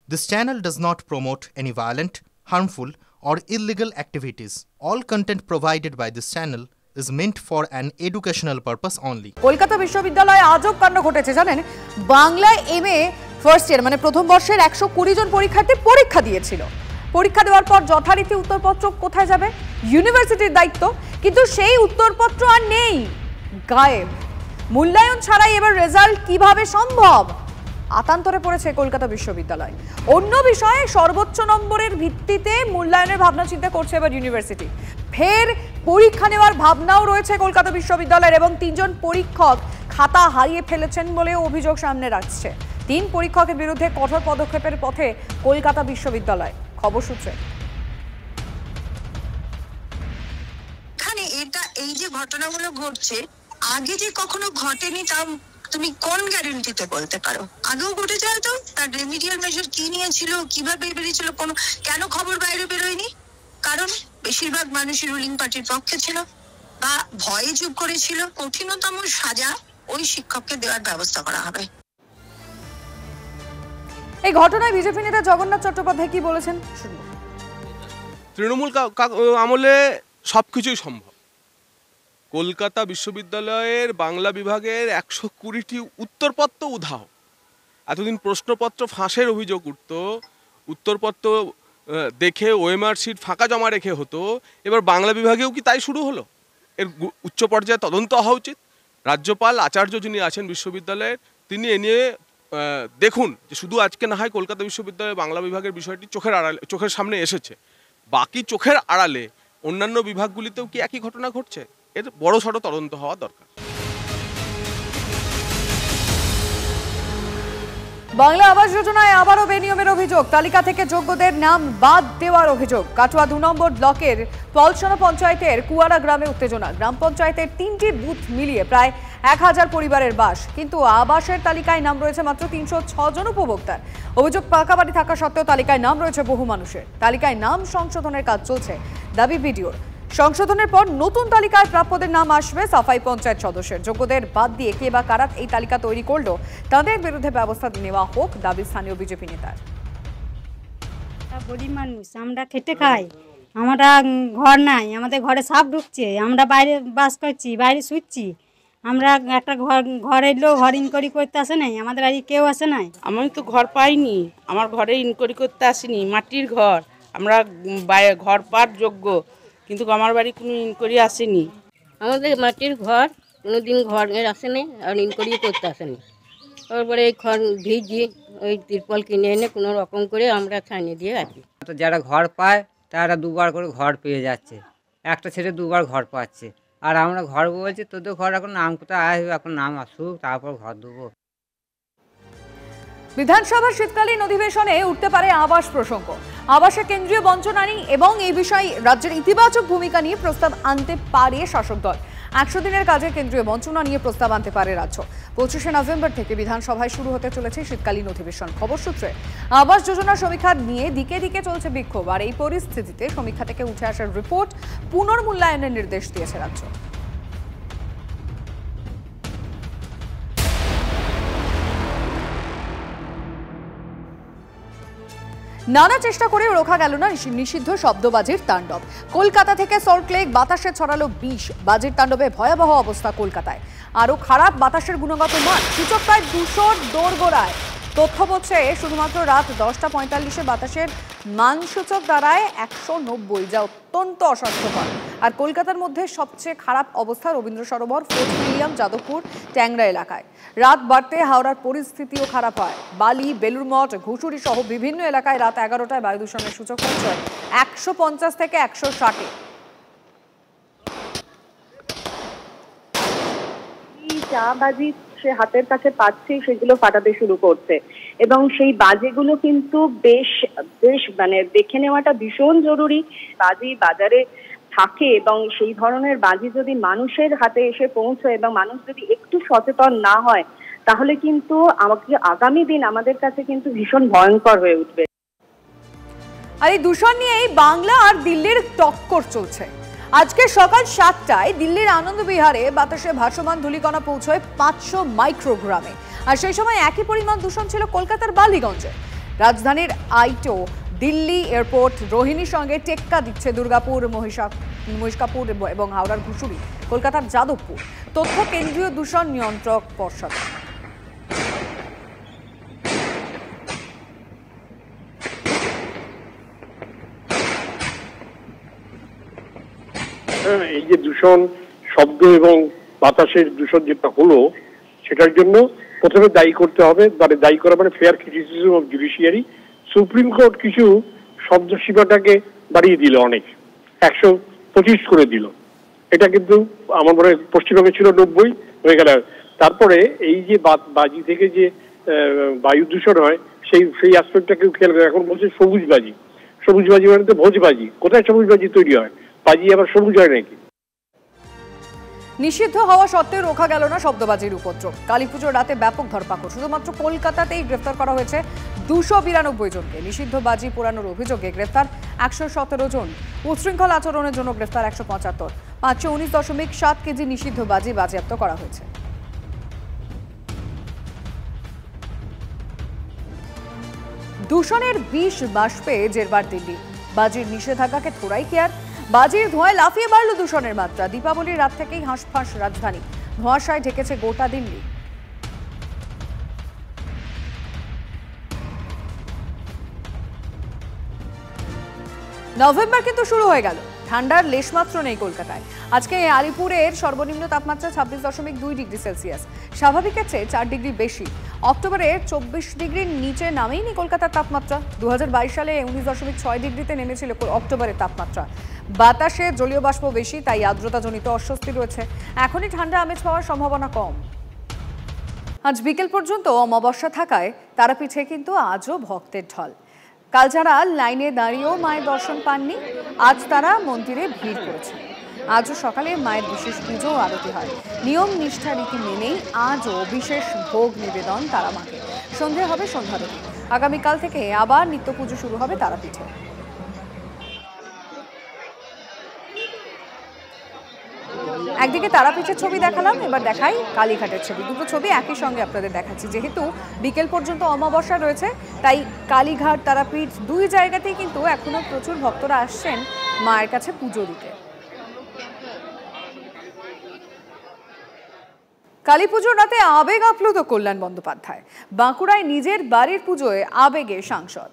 This channel does not promote any violent, harmful, or illegal activities. All content provided by this channel is meant for an educational purpose only. Kolkata বিশ্ববিদ্যালয়ে আজব কাণ্ড ঘটেছে জানেন। বাংলায় MA first year মানে প্রথম বর্ষের 120 জন পরীক্ষার্থী পরীক্ষা দিয়েছিল। পরীক্ষা দেওয়ার পর যথারীতি উত্তরপত্র কোথায় যাবে? ইউনিভার্সিটির দায়িত্ব, কিন্তু সেই উত্তরপত্র আর নেই, গায়েব। মূল্যায়ন ছাড়াই এবার রেজাল্ট কিভাবে সম্ভব? আতান্তরে পড়েছে কলকাতা বিশ্ববিদ্যালয়। অন্য বিষয়ে সর্বোচ্চ নম্বরের ভিত্তিতে মূল্যায়নের ভাবনা চিন্তা করছে এবার ইউনিভার্সিটি। ফের পরীক্ষা নেওয়ার ভাবনাও রয়েছে কলকাতা বিশ্ববিদ্যালয়ের এবং 3 জন পরীক্ষক খাতা হারিয়ে ফেলেছেন বলে অভিযোগ সামনে রাখছে। 3 পরীক্ষকের বিরুদ্ধে কঠোর পদক্ষেপের পথে কলকাতা বিশ্ববিদ্যালয়। খবর সূত্রে এই যে ঘটনাগুলো ঘটছে, আগে যে কখনো ঘটেনি তা তুমি কোন গ্যারান্টিতে বলতে পারো? আগেও ঘটে যায় তো, তার রেমিডিয়াল মেজার কি নিয়েছিল, কিভাবে বেরিয়েছিল, কেন খবর বাইরে বেরোয়নি? কারণ বেশিরভাগ মানুষই রুলিং পার্টির পক্ষে ছিল বা ভয়ে চুপ করেছিল। কঠিনতম সাজা ওই শিক্ষককে দেওয়ার ব্যবস্থা করা হবে। এই ঘটনায় বিজেপি নেতা জগন্নাথ চট্টোপাধ্যায় কি বলেছেন শুনুন। তৃণমূল আমলে সবকিছুই সম্ভব। কলকাতা বিশ্ববিদ্যালয়ের বাংলা বিভাগের 120টি উত্তরপত্র উধাও। এতদিন প্রশ্নপত্র ফাঁসের অভিযোগ উঠত, উত্তরপত্র দেখে ওএমআর সিট ফাঁকা জমা রেখে হতো, এবার বাংলা বিভাগেও কি তাই শুরু হলো? এর উচ্চ পর্যায়ে তদন্ত হওয়া উচিত। রাজ্যপাল আচার্য যিনি আছেন বিশ্ববিদ্যালয়ের, তিনি এ নিয়ে দেখুন যে শুধু আজকে না হয় কলকাতা বিশ্ববিদ্যালয়ের বাংলা বিভাগের বিষয়টি চোখের সামনে এসেছে, বাকি চোখের আড়ালে অন্যান্য বিভাগগুলিতেও কি একই ঘটনা ঘটছে? এর বড়সড় তদন্ত হওয়া দরকার। বাংলা আবাস যোজনায় আবারও বেনিয়মের অভিযোগ। তালিকা থেকে যোগ্যদের নাম বাদ দেওয়ার অভিযোগ। কাটোয়া 2 নম্বর ব্লকের পলসনা পঞ্চায়েতের কুয়ারা গ্রামে উত্তেজনা। গ্রাম পঞ্চায়েতের 3টি বুথ মিলিয়ে প্রায় 1000 পরিবারের বাস, কিন্তু আবাসের তালিকায় নাম রয়েছে মাত্র 306 জন উপভোক্তার। অভিযোগ পাকা বাড়ি থাকা সত্ত্বেও তালিকায় নাম রয়েছে বহু মানুষের। তালিকায় নাম সংশোধনের কাজ চলছে, দাবি বিডিওর। সংশোধনের পর নতুন তালিকায় প্রাপ্যদের নাম আসবে সাফাই পঞ্চায়েত সদস্যের। যোগ্যদের বাদ দিয়ে কে বা কারা এই তালিকা তৈরি করলো তাদের বিরুদ্ধে ব্যবস্থা নেওয়া হোক, দাবি স্থানীয় বিজেপি নেতার। গরিব মানুষ, আমরা খেটে খাই, আমরা ঘর নাই, আমাদের ঘরে সাপ ঢুকছে, আমরা বাইরে বাস করছি, বাইরে শুচ্ছি। আমরা একটা ঘর এলেও ঘর ইনকোয়ারি করতে আসে নাই, আমাদের বাড়ি কেউ আসে নাই। আমি তো ঘর পাইনি, আমার ঘরে ইনকোয়ারি করতে আসেনি, মাটির ঘর, আমরা ঘর পাওয়ার যোগ্য, কিন্তু আমার বাড়ি কোনো ইনকোয়ারি আসেনি। আমাদের মাটির ঘর, কোনোদিন ঘরের আসেনি আর ইনকোয়ারি করতে আসেনি। তারপরে এই ঘর ভিজি ওই তিরপল কিনে এনে কোনো রকম করে আমরা ছানিয়ে দিয়ে রাখি। তো যারা ঘর পায় তারা 2বার করে ঘর পেয়ে যাচ্ছে, একটা ছেলে 2বার ঘর পাচ্ছে। আর আমরা ঘর বলছি তোদের ঘর এখন নাম কোথায় আসবে, এখন নাম আসুক তারপর ঘর দেবো। বিধানসভার শীতকালীন অধিবেশনে উঠতে পারে আবাস প্রসঙ্গ। আবাসে কেন্দ্রীয় বঞ্চনানি এবং এই বিষয়ে রাজ্যের ইতিবাচক ভূমিকা নিয়ে প্রস্তাব আনতে পারে শাসক দল। 100 দিনের কাজে কেন্দ্রীয় বঞ্চনা নিয়ে প্রস্তাব আনতে পারে রাজ্য। 25শে নভেম্বর থেকে বিধানসভায় শুরু হতে চলেছে শীতকালীন অধিবেশন। খবর সূত্রে আবাস যোজনার সমীক্ষা নিয়ে দিকে দিকে চলছে বিক্ষোভ। আর এই পরিস্থিতিতে সমীক্ষা থেকে উঠে আসার রিপোর্ট পুনর্মূল্যায়নের নির্দেশ দিয়েছে রাজ্য। নানা চেষ্টা করেও রোখা গেল না নিষিদ্ধ শব্দবাজির তাণ্ডব। কলকাতা থেকে সল্টলেক বাতাসে ছড়ালো বিষ। বাজির তাণ্ডবে ভয়াবহ অবস্থা কলকাতায়। আরও খারাপ বাতাসের গুণগত মান, সূচক প্রায় 200 দোরগোড়ায়। তথ্য বলছে শুধুমাত্র রাত 10:45 বাতাসের মান সূচক দাঁড়ায় 190, যা অত্যন্ত অস্বাস্থ্যকর। আর কলকাতার মধ্যে সবচেয়ে খারাপ অবস্থা রবীন্দ্র সরোবর, ফোর্ট উইলিয়াম, যাদবপুর, ট্যাংরা এলাকায়। রাত বাড়তে হাওড়ার পরিস্থিতিও খারাপ হয়। বালি, বেলুড়মঠ, ঘুষুরি সহ বিভিন্ন এলাকায় রাত 11টায় বায়ু দূষণের সূচক পৌঁছয় 150 থেকে 160-এ। চা বাজি সে হাতের কাছে পাচ্ছে, সেগুলো ফাটাতে শুরু করছে এবং সেই বাজিগুলো কিন্তু বেশ মানে দেখে নেওয়াটা ভীষণ জরুরি। বাজি বাজারে থাকে এবং সেই ধরনের বাজি যদি মানুষের হাতে এসে পৌঁছয় এবং মানুষ যদি একটু সচেতন না হয়, তাহলে কিন্তু আগামী দিন আমাদের কাছে কিন্তু ভীষণ ভয়ঙ্কর হয়ে উঠবে। আর এই দূষণ নিয়েই বাংলা আর দিল্লির টক্কর চলছে। আজকে সকাল 7টায় দিল্লির আনন্দবিহারে বাতাসে ভাসমান ধূলিকণা পৌঁছয় 500 মাইক্রোগ্রামে। আর সেই সময় একই পরিমাণ দূষণ ছিল কলকাতার বালিগঞ্জে। রাজধানীর আইটো, দিল্লি এয়ারপোর্ট, রোহিণীর সঙ্গে টেক্কা দিচ্ছে দুর্গাপুর, মহিষকাপুর এবং হাওড়ার ঘুষুরি, কলকাতার যাদবপুর। তথ্য কেন্দ্রীয় দূষণ নিয়ন্ত্রক পর্ষদ। এই যে দূষণ, শব্দ এবং বাতাসের দূষণ যেটা হলো, সেটার জন্য প্রথমে দায়ী করতে হবে, মানে দায়ী করা মানে fair criticism of judiciary. Supreme Court কিছু শব্দ সীমাটাকে বাড়িয়ে দিল, অনেক 125 করে দিল। এটা কিন্তু আমার মনে হয় পশ্চিমবঙ্গে ছিল 90 হয়ে গেল। তারপরে এই যে বাজি থেকে যে বায়ু দূষণ হয়, সেই অ্যাসপেক্টটাকেও খেয়াল করে এখন বলছে সবুজবাজি। সবুজবাজি মানে তো ভোজবাজি। কোথায় সবুজবাজি তৈরি হয়? বাজি আবার সবুজ হয় নাকি? নিষিদ্ধ হওয়া সত্ত্বেও রোখা গেল না শব্দবাজির উপদ্রব। কালীপুজোর রাতে ব্যাপক ধরপাকড়। শুধুমাত্র কলকাতাতেই গ্রেফতার করা হয়েছে 292 জনকে। নিষিদ্ধ বাজি পোড়ানোর অভিযোগে গ্রেফতার 117 জন। উচ্ছৃঙ্খল আচরণের জন্য গ্রেফতার 175। 519.7 কেজি নিষিদ্ধ বাজি বাজেয়াপ্ত করা হয়েছে। দূষণের বিষ বাষ্পে জেরবার দিল্লি। বাজির নিষেধাজ্ঞাকে থোড়াই কেয়ার। বাজির ধোঁয়ায় লাফিয়ে বাড়ল দূষণের মাত্রা। দীপাবলির রাত থেকেই হাঁসফাঁস রাজধানী, ধোঁয়াশায় ঢেকেছে গোটা দিল্লি। নভেম্বর কিন্তু শুরু হয়ে গেল, ঠান্ডার লেশমাত্র নেই কলকাতায়। আজকে আলিপুরের সর্বনিম্ন তাপমাত্রা 26.2 ডিগ্রি সেলসিয়াস, স্বাভাবিকের চেয়ে 4 ডিগ্রি বেশি। অক্টোবরে 24 ডিগ্রির নিচে নামেইনি কলকাতার তাপমাত্রা। 2022 সালে 19.6 ডিগ্রিতে নেমেছিল অক্টোবরের তাপমাত্রা। বাতাসে জলীয় বাষ্প বেশি, তাই আর্দ্রতাজনিত অস্বস্তি রয়েছে। এখনই ঠান্ডা আমেজ পাওয়ার সম্ভাবনা কম। আজ বিকেল পর্যন্ত অমাবস্যা থাকায় তারাপীঠে কিন্তু আজও ভক্তের ঢল। কাল যারা লাইনে দাঁড়িয়েও মায়ের দর্শন পাননি, আজ তারা মন্দিরে ভিড় করেছে। আজও সকালে মায়ের বিশেষ পুজো ও আরতি হয়। নিয়ম নিষ্ঠা রীতি মেনেই আজও বিশেষ ভোগ নিবেদন তারা মাকে। সন্ধে হবে সন্ধ্যারতি। আগামীকাল থেকে আবার নিত্য পুজো শুরু হবে তারাপীঠে। একদিকে তারাপীঠের ছবি দেখালাম, এবার দেখাই কালীঘাটের ছবি। দুটো ছবি একই সঙ্গে আপনাদের দেখাচ্ছি। যেহেতু বিকেল পর্যন্ত অমাবস্যা রয়েছে, তাই কালীঘাট, তারাপীঠ দুই জায়গাতেই কিন্তু এখনো প্রচুর ভক্তরা আসছেন মায়ের কাছে পুজো দিতে। কালী পুজোর রাতে আবেগ আপ্লুত কল্যাণ বন্দ্যোপাধ্যায়। বাঁকুড়ায় নিজের বাড়ির পুজোয় আবেগে সাংসদ।